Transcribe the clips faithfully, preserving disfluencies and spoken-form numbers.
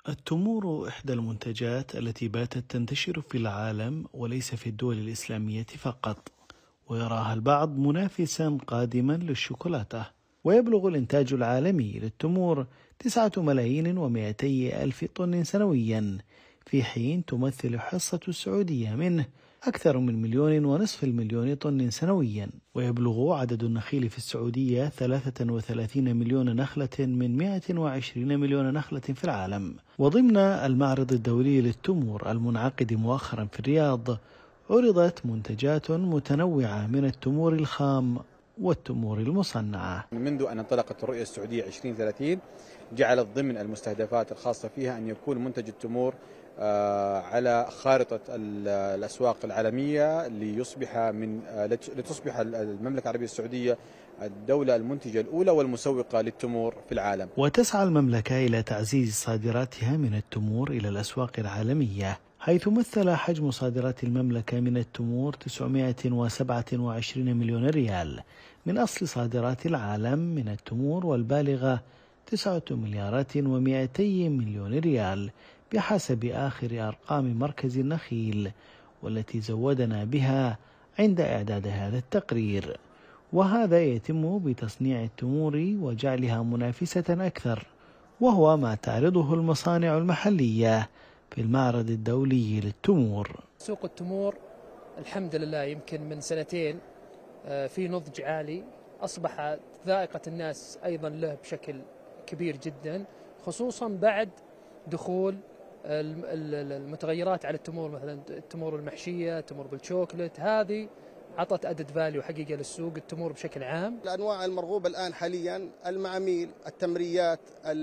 التمور إحدى المنتجات التي باتت تنتشر في العالم وليس في الدول الإسلامية فقط، ويراها البعض منافسا قادما للشوكولاتة. ويبلغ الإنتاج العالمي للتمور تسعة ملايين ومائتي ألف طن سنويا، في حين تمثل حصة السعودية منه أكثر من مليون ونصف المليون طن سنويا. ويبلغ عدد النخيل في السعودية ثلاثة وثلاثين مليون نخلة من مائة وعشرين مليون نخلة في العالم. وضمن المعرض الدولي للتمور المنعقد مؤخرا في الرياض، عرضت منتجات متنوعة من التمور الخام والتمور المصنعة. منذ أن انطلقت الرؤية السعودية عشرين ثلاثين جعلت ضمن المستهدفات الخاصة فيها أن يكون منتج التمور على خارطة الأسواق العالمية ليصبح من لتصبح المملكة العربية السعودية الدولة المنتجة الأولى والمسوقة للتمور في العالم. وتسعى المملكة إلى تعزيز صادراتها من التمور إلى الأسواق العالمية، حيث مثل حجم صادرات المملكة من التمور تسعمائة وسبعة وعشرين مليون ريال من أصل صادرات العالم من التمور، والبالغة تسعة مليارات ومائتي مليون ريال بحسب آخر أرقام مركز النخيل، والتي زودنا بها عند إعداد هذا التقرير. وهذا يتم بتصنيع التمور وجعلها منافسة أكثر، وهو ما تعرضه المصانع المحلية في المعرض الدولي للتمور. سوق التمور الحمد لله يمكن من سنتين في نضج عالي، أصبح ذائقة الناس أيضا له بشكل كبير جدا، خصوصا بعد دخول المتغيرات على التمور، مثلا التمور المحشية، التمور بالشوكولات، هذه عطت أدد فاليو حقيقة للسوق التمور بشكل عام. الأنواع المرغوبة الآن حاليا المعاميل، التمريات،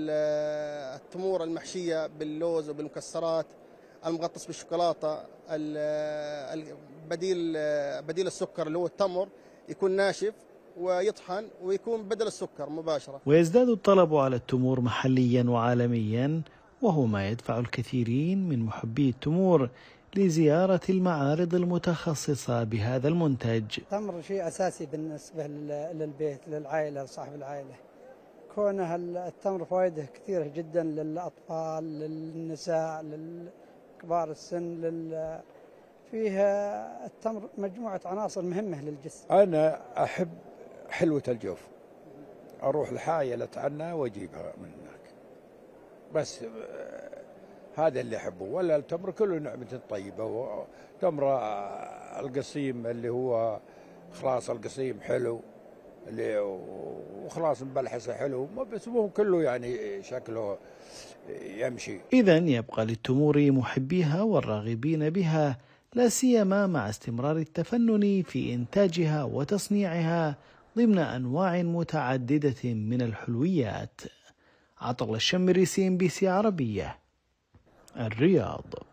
التمور المحشية باللوز وبالمكسرات، المغطس بالشوكولاتة، بديل بديل السكر اللي هو التمر يكون ناشف ويطحن ويكون بدل السكر مباشرة. ويزداد الطلب على التمور محليا وعالميا، وهو ما يدفع الكثيرين من محبي التمور لزيارة المعارض المتخصصة بهذا المنتج. التمر شيء أساسي بالنسبة للبيت، للعائلة، لصاحب العائلة، كونه التمر فوائده كثيرة جدا للأطفال، للنساء، للكبار السن، لل... فيها التمر مجموعة عناصر مهمة للجسم. أنا أحب حلوة الجوف، أروح الحايل أتعنى وأجيبها من هناك، بس هذا اللي أحبه. ولا التمر كله نعمة طيبة، وتمر القصيم اللي هو خلاص القصيم حلو، اللي وخلاص مبلحسه حلو، بس مو كله يعني شكله يمشي. إذن يبقى للتمور محبيها والراغبين بها، لا سيما مع استمرار التفنن في إنتاجها وتصنيعها ضمن أنواع متعددة من الحلويات. عطل الشمري، سي إم بي سي عربية، الرياض.